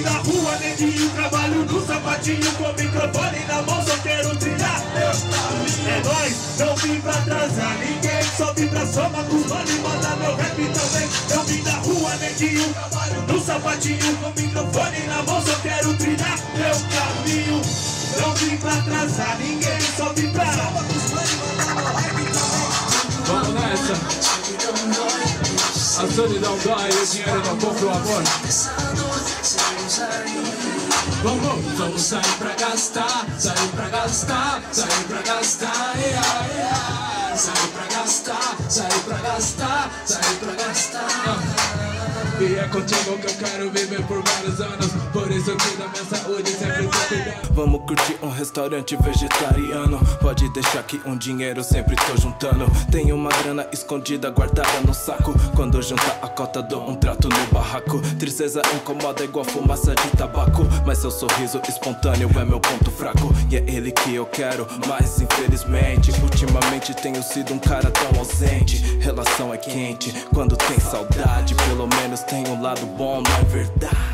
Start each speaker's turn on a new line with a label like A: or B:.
A: vim da rua, neguinho, trabalho no sapatinho, com o microfone na mão, só quero trilhar meu caminho. É nóis, não vim pra atrasar ninguém, só vim pra soma com os mano e mandar meu rap também. Eu vim da rua, neguinho, trabalho no sapatinho, com o microfone na mão, só quero trilhar meu caminho. Não vim pra atrasar ninguém, só vim pra soma com os mano e mandar meu rap também.
B: Vamos nessa. A solidão dói, o dinheiro não compra o amor. Vamos sair pra gastar, sair pra gastar, sair pra gastar, yeah, yeah. Sair pra gastar, sair pra gastar, sair pra gastar. E é contigo que eu quero viver por vários anos, por isso que da minha saúde sempre tô cuidando. Vamos curtir um restaurante vegetariano, pode deixar que um dinheiro sempre tô juntando. Tenho uma grana escondida guardada no saco, quando juntar a cota dou um trato no barraco. Tristeza incomoda igual fumaça de tabaco, mas seu sorriso espontâneo é meu ponto fraco. E é ele que eu quero, mas infelizmente ultimamente tenho sido um cara tão ausente. Relação é quente quando tem saudade, pelo menos tem um lado bom, não é verdade?